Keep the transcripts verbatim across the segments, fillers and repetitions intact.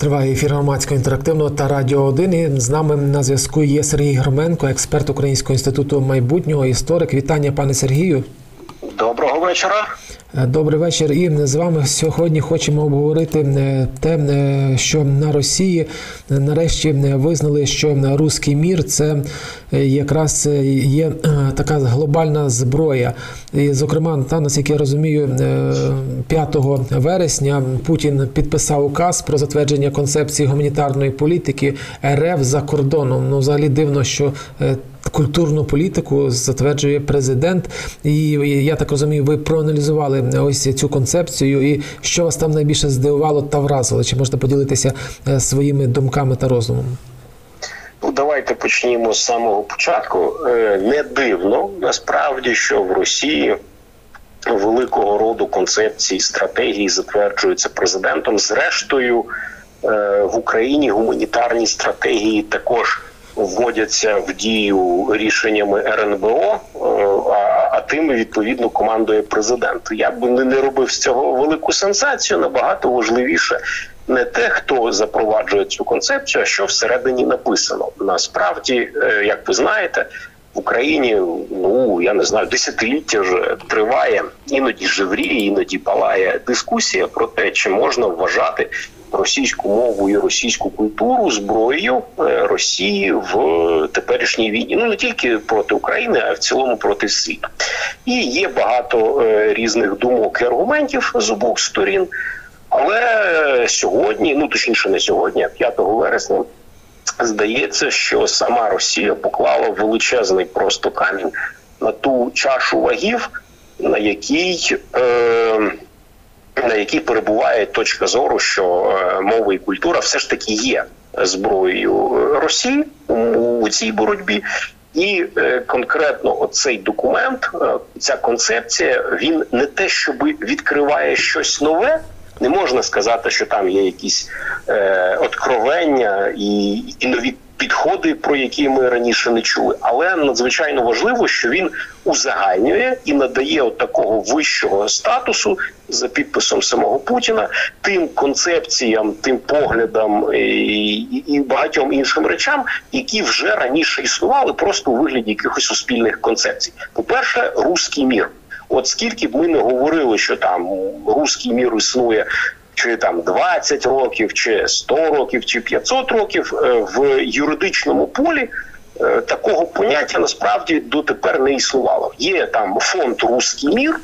Триває ефір громадського інтерактивного та Радіо один. І з нами на зв'язку є Сергій Громенко, експерт Українського інституту майбутнього, історик. Вітання, пане Сергію. Доброго вечора. Добрий вечір. І з вами сьогодні хочемо обговорити те, що на Росії нарешті визнали, що руський мір – це якраз є така глобальна зброя. І, зокрема, та, наскільки я розумію, п'ятого вересня Путін підписав указ про затвердження концепції гуманітарної політики РФ за кордоном. Ну, взагалі дивно, що культурну політику затверджує президент. І я так розумію, ви проаналізували ось цю концепцію. І що вас там найбільше здивувало та вразило? Чи можете поділитися своїми думками та роздумами? Ну, давайте почнімо з самого початку. Не дивно, насправді, що в Росії великого роду концепції, стратегії затверджуються президентом. Зрештою, в Україні гуманітарні стратегії також вводяться в дію рішеннями ер ен бе о, а, а тим, відповідно, командує президент. Я б не робив з цього велику сенсацію, набагато важливіше не те, хто запроваджує цю концепцію, а що всередині написано. Насправді, як ви знаєте, в Україні, ну, я не знаю, десятиліття вже триває, іноді живріє, іноді палає дискусія про те, чи можна вважати російську мову і російську культуру зброєю Росії в теперішній війні. Ну, не тільки проти України, а в цілому проти світу. І є багато різних думок і аргументів з обох сторін. Але сьогодні, ну точніше не сьогодні, а п'ятого вересня, здається, що сама Росія поклала величезний просто камінь на ту чашу вагів, на якій, е, на якій перебуває точка зору, що мова і культура все ж таки є зброєю Росії у цій боротьбі. І е, конкретно оцей документ, е, ця концепція, він не те, щоб відкриває щось нове. Не можна сказати, що там є якісь е, откровення і, і нові підходи, про які ми раніше не чули. Але надзвичайно важливо, що він узагальнює і надає от такого вищого статусу за підписом самого Путіна тим концепціям, тим поглядам і, і багатьом іншим речам, які вже раніше існували просто у вигляді якихось суспільних концепцій. По-перше, руський мір. От скільки б ми не говорили, що там руський мір існує чи там двадцять років, чи сто років, чи п'ятсот років, в юридичному полі такого поняття насправді дотепер не існувало. Є там фонд «Руський мір»,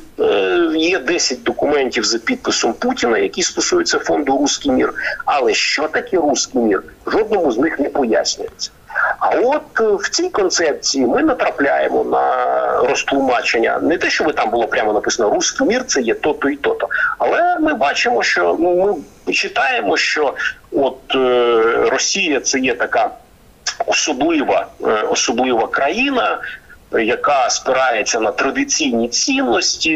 є десять документів за підписом Путіна, які стосуються фонду «Руський мір». Але що таке «Руський мір»? Жодному з них не пояснюється. А от в цій концепції ми натрапляємо на розтлумачення. Не те, щоб там було прямо написано «Руський мір» – це є то-то і то-то. Але ми бачимо, що ну, ми читаємо, що от е, Росія – це є така особлива, е, особлива країна, яка спирається на традиційні цінності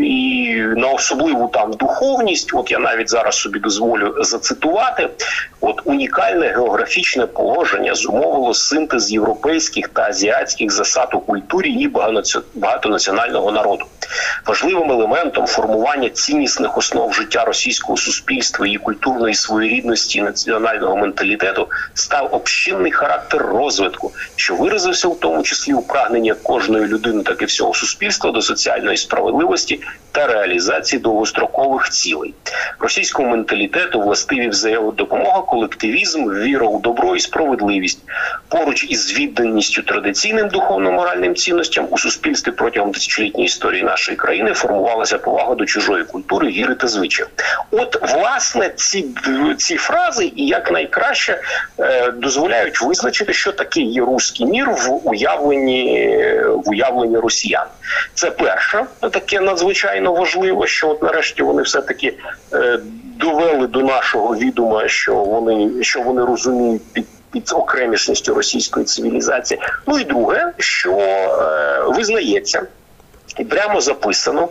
і на особливу там духовність. От я навіть зараз собі дозволю зацитувати. От унікальне географічне положення зумовило синтез європейських та азіатських засад у культурі і багатонаціонального народу. Важливим елементом формування ціннісних основ життя російського суспільства, її культурної своєрідності і національного менталітету став общинний характер розвитку, що виразився в тому числі у прагненні кожної людини, так і всього суспільства до соціальної справедливості та реалізації довгострокових цілей. Російському менталітету властиві взаємодопомога, колективізм, віра у добро і справедливість. Поруч із відданістю традиційним духовно-моральним цінностям у суспільстві протягом тисячолітньої історії нашої країни формувалася повага до чужої культури, віри та звичаїв. От, власне, ці, ці фрази і якнайкраще е, дозволяють визначити, що таке є руський мір в уявленні, в уявленні росіян. Це перше, таке надзвичайно важливо, що от нарешті вони все-таки е, довели до нашого відома, що вони, що вони розуміють під під окремішністю російської цивілізації. Ну і друге, що е, визнається, і прямо записано,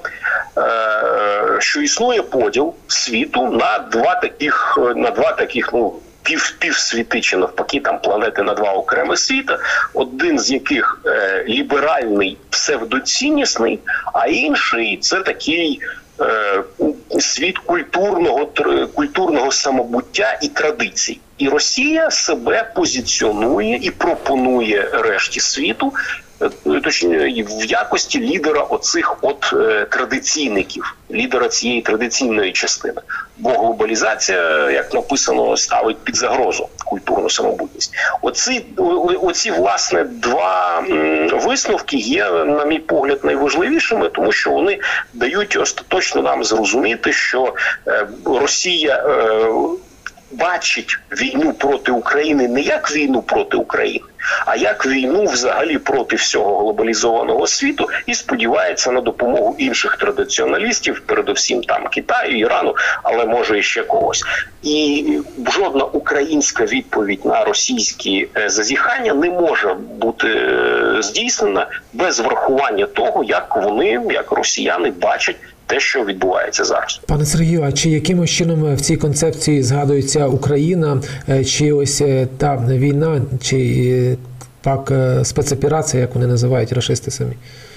е, що існує поділ світу на два таких, на два таких, ну, пів, півсвіти, чи навпаки, там планети на два окремих світа, один з яких е, ліберальний, псевдоціннісний, а інший – це такий е, світ культурного, культурного самобуття і традицій. І Росія себе позиціонує і пропонує решті світу, точніше, в якості лідера оцих от е, традиційників, лідера цієї традиційної частини. Бо глобалізація, як написано, ставить під загрозу культурну самобутність. Оці, оці власне, два м, висновки є, на мій погляд, найважливішими, тому що вони дають остаточно нам зрозуміти, що е, Росія е, бачить війну проти України не як війну проти України, а як війну взагалі проти всього глобалізованого світу і сподівається на допомогу інших традиціоналістів, передусім там Китаю, Ірану, але може і ще когось. І жодна українська відповідь на російські зазіхання не може бути здійснена без врахування того, як вони, як росіяни, бачать те, що відбувається зараз. Пане Сергію, а чи якимось чином в цій концепції згадується Україна, чи ось та війна, чи так спецоперація, як вони називають рашисти самі?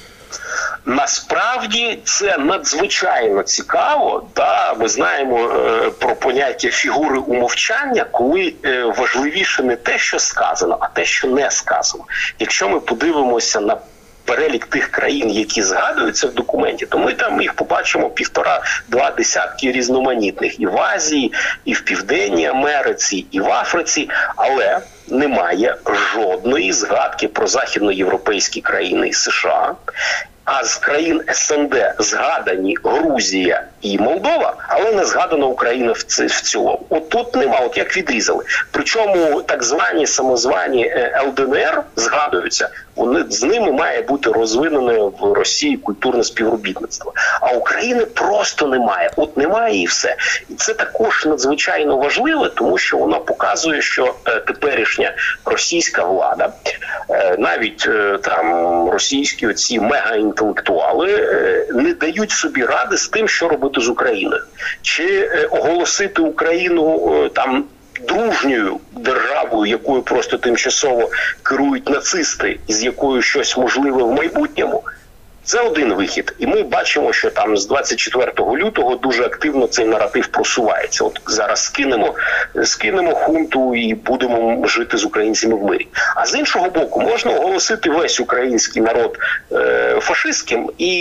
Насправді це надзвичайно цікаво. Да? Ми знаємо е, про поняття фігури умовчання, коли е, важливіше не те, що сказано, а те, що не сказано. Якщо ми подивимося на перелік тих країн, які згадуються в документі, то ми там їх побачимо півтора-два десятки різноманітних і в Азії, і в Південній Америці, і в Африці, але немає жодної згадки про західноєвропейські країни і США. А з країн ес ен де згадані Грузія і Молдова, але не згадана Україна в, ці, в цілому. От тут нема, от як відрізали. Причому так звані самозвані ел де ен ер згадуються, вони, з ними має бути розвинене в Росії культурне співробітництво. А України просто немає. От немає і все. І це також надзвичайно важливо, тому що воно показує, що е, теперішня російська влада, е, навіть е, там російські оці мегаінтелектуали е, не дають собі ради з тим, що робити з Україною. Чи е, оголосити Україну е, там дружньою державою, якою просто тимчасово керують нацисти, і з якою щось можливе в майбутньому, це один вихід. І ми бачимо, що там з двадцять четвертого лютого дуже активно цей наратив просувається. От зараз скинемо, скинемо хунту і будемо жити з українцями в мирі. А з іншого боку, можна оголосити весь український народ е, фашистським і,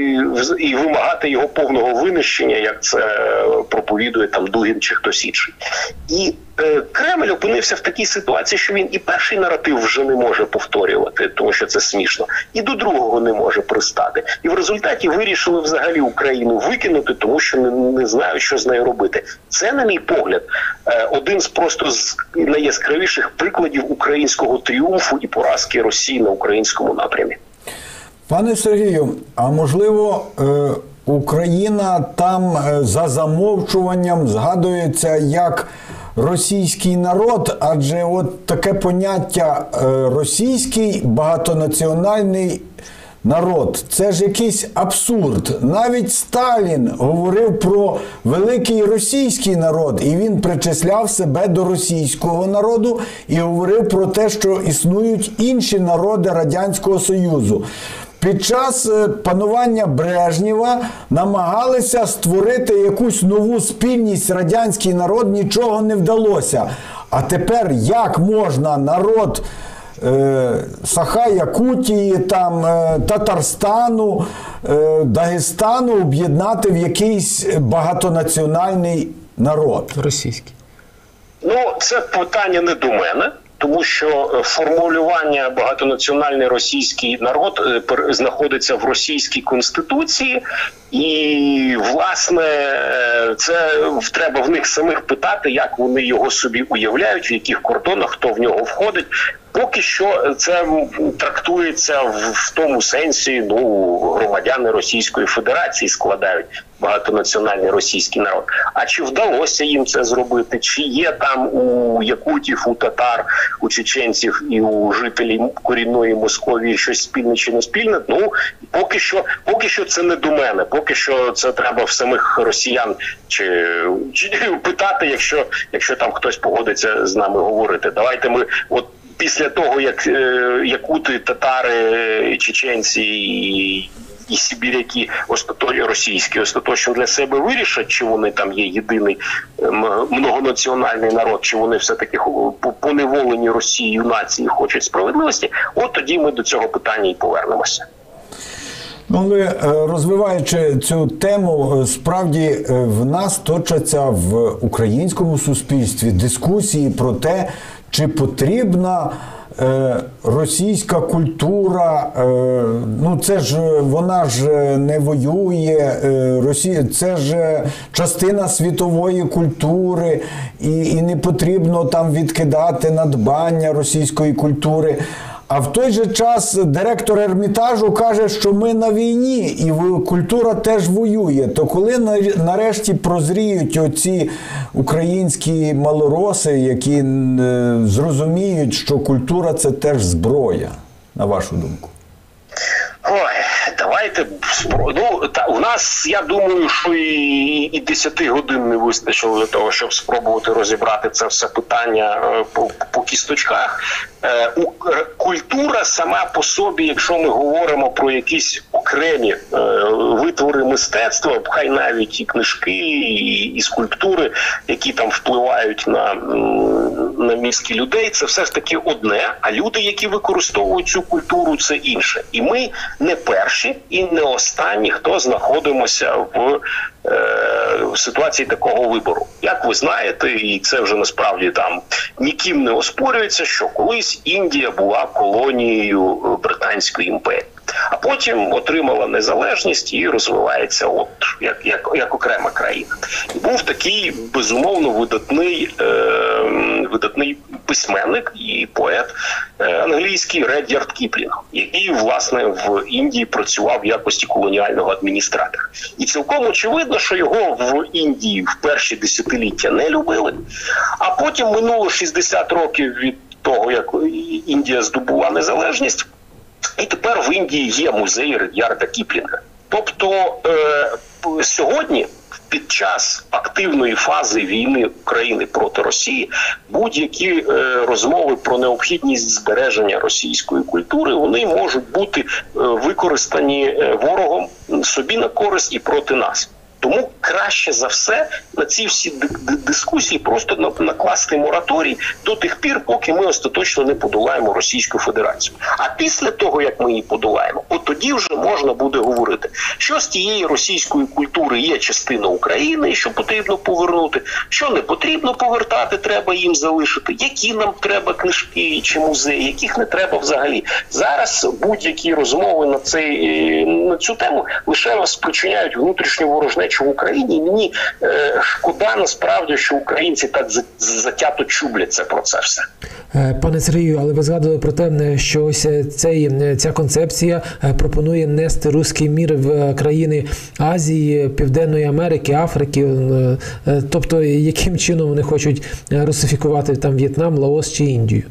і вимагати його повного винищення, як це проповідує там Дугін чи хтось інший. І Кремль опинився в такій ситуації, що він і перший наратив вже не може повторювати, тому що це смішно, і до другого не може пристати. І в результаті вирішили взагалі Україну викинути, тому що не, не знають, що з нею робити. Це, на мій погляд, один з просто з найяскравіших прикладів українського тріумфу і поразки Росії на українському напрямі. Пане Сергію, а можливо, Україна там за замовчуванням згадується як російський народ, адже от таке поняття російський багатонаціональний народ. Це ж якийсь абсурд. Навіть Сталін говорив про великий російський народ, і він причисляв себе до російського народу і говорив про те, що існують інші народи Радянського Союзу. Під час панування Брежнєва намагалися створити якусь нову спільність радянський народ, нічого не вдалося. А тепер як можна народ е, Саха-Якутії, там, е, Татарстану, е, Дагестану об'єднати в якийсь багатонаціональний народ? Російський. Ну, це питання не до мене. Тому що формулювання багатонаціональний російський народ знаходиться в російській конституції, і, власне, це треба в них самих питати, як вони його собі уявляють, в яких кордонах, хто в нього входить. Поки що це трактується в тому сенсі, ну, громадяни Російської Федерації складають багатонаціональний російський народ. А чи вдалося їм це зробити? Чи є там у якутів, у татар, у чеченців і у жителів корінної Московії щось спільне чи не спільне? Ну, поки що, поки що це не до мене. Поки що це треба в самих росіян чи, чи питати, якщо, якщо там хтось погодиться з нами говорити. Давайте ми от після того, як е, якути, татари, чеченці і і сибіряки остаточно російські остаточно для себе вирішать, чи вони там є єдиний многонаціональний народ, чи вони все-таки поневолені Росією нації хочуть справедливості, от тоді ми до цього питання і повернемося. Ну, але розвиваючи цю тему, справді в нас точаться в українському суспільстві дискусії про те, чи потрібна російська культура, ну це ж вона ж не воює, Росія, це ж частина світової культури, і, і не потрібно там відкидати надбання російської культури. А в той же час директор Ермітажу каже, що ми на війні, і культура теж воює. То коли нарешті прозріють оці українські малороси, які зрозуміють, що культура – це теж зброя, на вашу думку? Ой, давайте, ну, та, у нас, я думаю, що і, і десяти годин не вистачило для того, щоб спробувати розібрати це все питання по, по кісточках. Е, у, культура сама по собі, якщо ми говоримо про якісь окремі е, витвори мистецтва, хай навіть і книжки, і, і скульптури, які там впливають на, на мізки людей, це все ж таки одне, а люди, які використовують цю культуру, це інше. І ми не перші і не останні, хто знаходимося в, е, в ситуації такого вибору. Як ви знаєте, і це вже насправді там ніким не оспорюється, що колись Індія була колонією Британської імперії, а потім отримала незалежність і розвивається от як, як, як окрема країна. І був такий, безумовно, видатний, е, видатний письменник і поет е, англійський Ред'ярд Кіплінг, який, власне, в Індії працював в якості колоніального адміністратора. І цілком очевидно, що його в Індії в перші десятиліття не любили, а потім минуло шістдесят років від того, як Індія здобула незалежність, і тепер в Індії є музей Ред'ярда Кіплінга. Тобто е, сьогодні, під час активної фази війни України проти Росії, будь-які е, розмови про необхідність збереження російської культури, вони можуть бути е, використані е, ворогом собі на користь і проти нас. Тому краще за все на ці всі дискусії просто накласти мораторій до тих пір, поки ми остаточно не подолаємо Російську Федерацію. А після того, як ми її подолаємо, от тоді вже можна буде говорити, що з тієї російської культури є частина України, що потрібно повернути, що не потрібно повертати, треба їм залишити, які нам треба книжки чи музеї, яких не треба взагалі. Зараз будь-які розмови на, цей, на цю тему лише вас спричиняють внутрішню ворожнечу в Україні. І мені е, шкода насправді, що українці так затято чубляться про це все. Пане Сергію, але ви згадували про те, що ось цей, ця концепція пропонує нести руський мір в країни Азії, Південної Америки, Африки. Тобто, яким чином вони хочуть русифікувати там В'єтнам, Лаос чи Індію?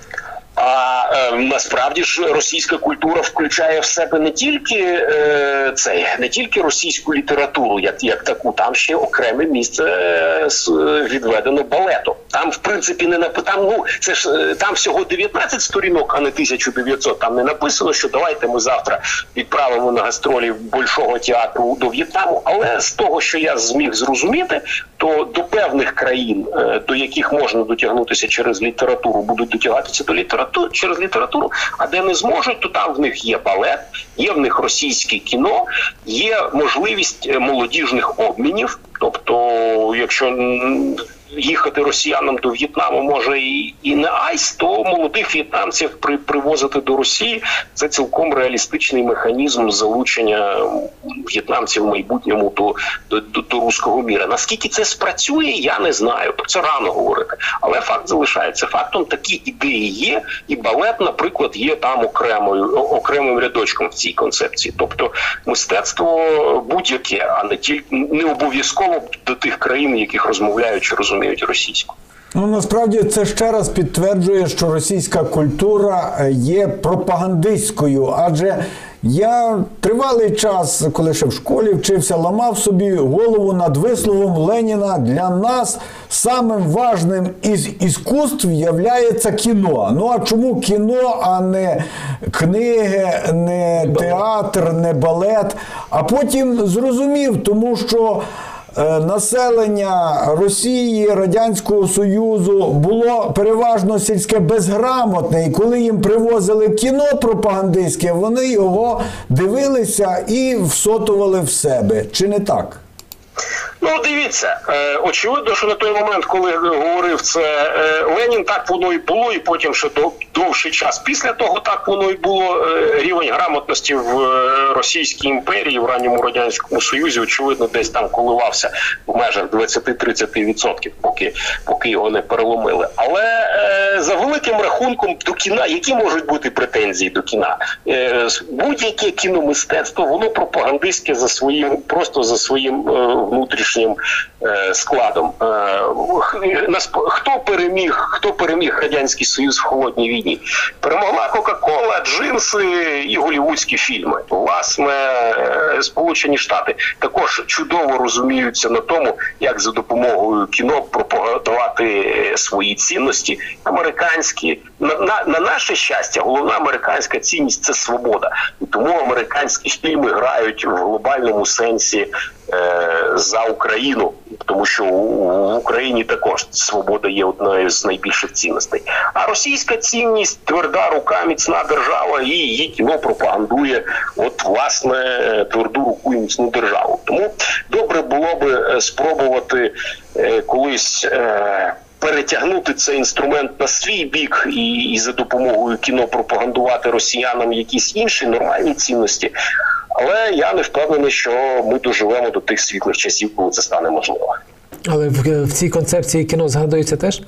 А е, насправді ж російська культура включає в себе не тільки е, цей, не тільки російську літературу, як, як таку, там ще окреме місце е, відведено балету. Там, в принципі, не написано, ну, це ж там всього дев'ятнадцять сторінок, а не тисяча дев'ятсот. Там не написано, що давайте ми завтра відправимо на гастролі Большого театру до В'єтнаму. Але з того, що я зміг зрозуміти, то до певних країн, до яких можна дотягнутися через літературу, будуть дотягатися до літератури, через літературу, а де не зможуть, то там в них є балет, є в них російське кіно, є можливість молодіжних обмінів. Тобто, якщо їхати росіянам до В'єтнаму може і, і не айс, то молодих в'єтнамців при, привозити до Росії – це цілком реалістичний механізм залучення в'єтнамців в майбутньому до, до, до, до руського міра. Наскільки це спрацює, я не знаю. Про це рано говорити. Але факт залишається фактом. Такі ідеї є, і балет, наприклад, є там окремою, окремим рядочком в цій концепції. Тобто мистецтво будь-яке, а не тільки не обов'язково до тих країн, яких розмовляють чи розуміють російську. Ну, насправді це ще раз підтверджує, що російська культура є пропагандистською, адже я тривалий час, коли ще в школі вчився, ламав собі голову над висловом Леніна: для нас самим важним із іскусств являється кіно. Ну а чому кіно, а не книги, не театр, не балет? А потім зрозумів, тому що населення Росії, Радянського Союзу було переважно сільське, безграмотне, і коли їм привозили кіно пропагандистське, вони його дивилися і всотували в себе. Чи не так? Ну, дивіться, е, очевидно, що на той момент, коли говорив це е, Ленін, так воно і було, і потім ще дов, довший час після того так воно і було. Е, рівень грамотності в е, Російській імперії, в ранньому Радянському Союзі, очевидно, десь там коливався в межах двадцять-тридцять відсотків, поки, поки його не переломили. Але е, за великим рахунком до кіна, які можуть бути претензії до кіна? Е, будь-яке кіномистецтво, воно пропагандистське за своїм, просто за своїм е, внутрішнім е, складом. Е, хто переміг, хто переміг Радянський Союз в холодній війні? Перемогла Кока-Кола, джинси і голівудські фільми. Власне, е, Сполучені Штати також чудово розуміються на тому, як за допомогою кіно пропагувати свої цінності американські. На, на, на наше щастя, головна американська цінність – це свобода. І тому американські фільми грають в глобальному сенсі е, за Україну, тому що в Україні також свобода є одною з найбільших цінностей. А російська цінність – тверда рука, міцна держава, і її кіно пропагандує от, власне, тверду руку і міцну державу. Тому добре було би спробувати е, колись е, перетягнути цей інструмент на свій бік і, і за допомогою кіно пропагандувати росіянам якісь інші нормальні цінності. Але я не впевнений, що ми доживемо до тих світлих часів, коли це стане можливо. Але в, в цій концепції кіно згадується теж?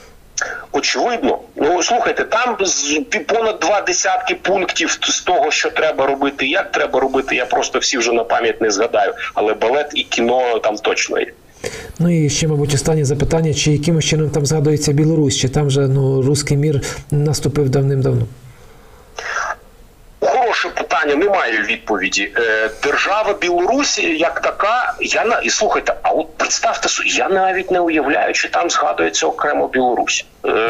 Очевидно. Ну, слухайте, там понад два десятки пунктів з того, що треба робити, як треба робити, я просто всі вже на пам'ять не згадаю. Але балет і кіно там точно є. Ну і ще, мабуть, останнє запитання, чи якимось чином там згадується Білорусь, чи там же, ну, руський мір наступив давним-давно? Хороше питання, немає відповіді. Держава Білорусі як така, я на і слухайте, а от представте собі, я навіть не уявляю, чи там згадується окремо Білорусь.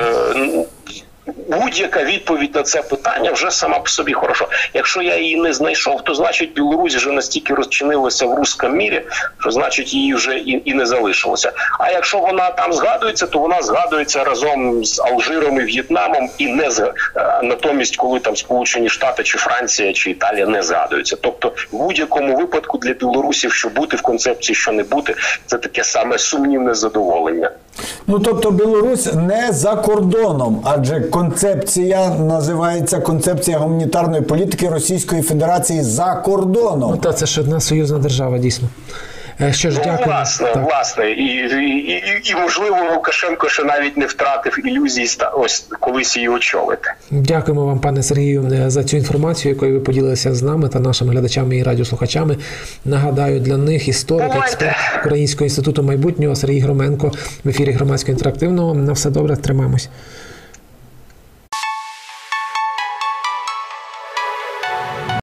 Будь-яка відповідь на це питання вже сама по собі хороша. Якщо я її не знайшов, то значить Білорусь вже настільки розчинилася в руському мірі, що значить її вже і, і не залишилося. А якщо вона там згадується, то вона згадується разом з Алжиром і В'єтнамом, і не з натомість, коли там Сполучені Штати чи Франція чи Італія не згадуються. Тобто в будь-якому випадку для білорусів, що бути в концепції, що не бути, це таке саме сумнівне задоволення. Ну, тобто Білорусь не за кордоном, адже концепція називається концепція гуманітарної політики Російської Федерації за кордоном. Ну, та це ж одна союзна держава, дійсно. Що ж, ну, дякую. Власне, так. власне. І, і, і, і, можливо, Лукашенко ще навіть не втратив ілюзії ось колись її очолити. Дякуємо вам, пане Сергію, за цю інформацію, якою ви поділилися з нами та нашими глядачами і радіослухачами. Нагадаю, для них історик, експерт Українського інституту майбутнього Сергій Громенко в ефірі Громадського інтерактивного. На все добре, тримаємось.